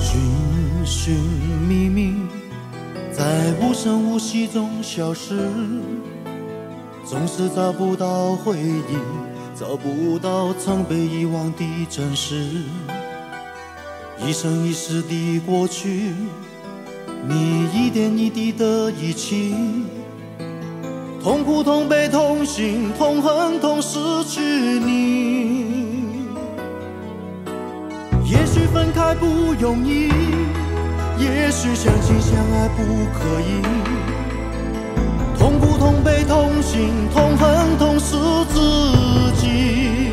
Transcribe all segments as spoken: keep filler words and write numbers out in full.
寻寻觅觅，在无声无息中消失，总是找不到回忆，找不到曾被遗忘的真实。一生一世的过去，你一点一滴的遗弃，痛苦痛悲痛心痛恨痛失去你。也许分开不容易，也许相亲相爱不可以，痛苦痛悲痛心痛恨痛失自己。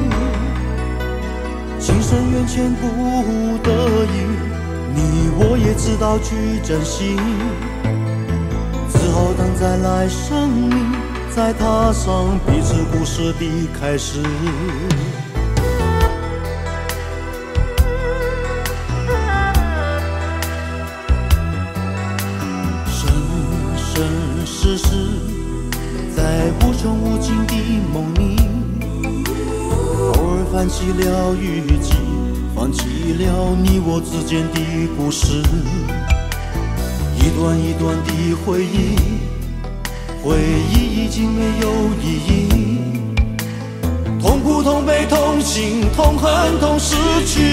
情深缘浅不得已，你我也知道去珍惜，只好等再来生命，再踏上彼此故事的开始。世事在无穷无尽的梦里，偶尔翻起了雨季，放弃了你我之间的故事。一段一段的回忆，回忆已经没有意义，痛苦痛悲痛心痛恨痛失去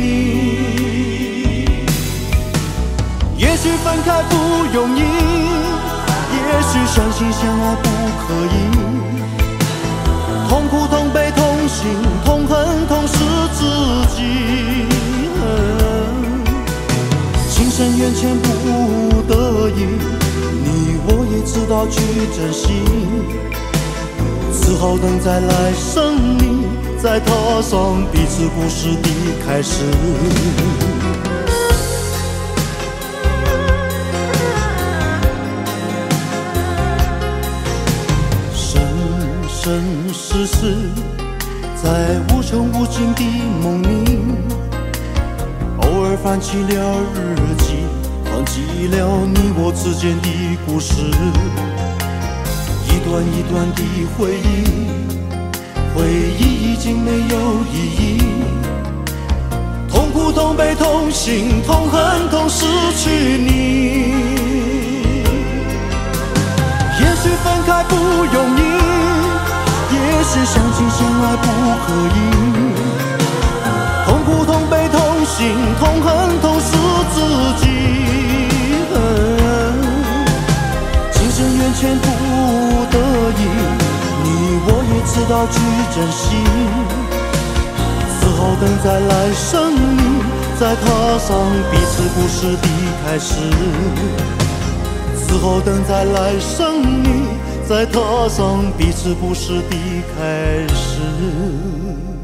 你。也许分开不容易，也许相亲相爱不可以，痛苦痛悲痛心痛恨痛失自己。情深缘浅不得已，你我也知道去珍惜，只好等再来生命，再踏上彼此故事的开始。生世世在无穷无尽的梦里，偶尔翻起了日记，放弃了你我之间的故事。一段一段的回忆，回忆已经没有意义，痛苦痛悲痛心痛恨痛失去你。也许分开不容易，也许相亲相爱不可以，痛苦痛悲痛心痛恨痛失自己。情深缘浅不得已，你我也知道去珍惜，只好等再来生命，再踏上彼此故事的开始。只好等再来生命，再踏上彼此故事的开始。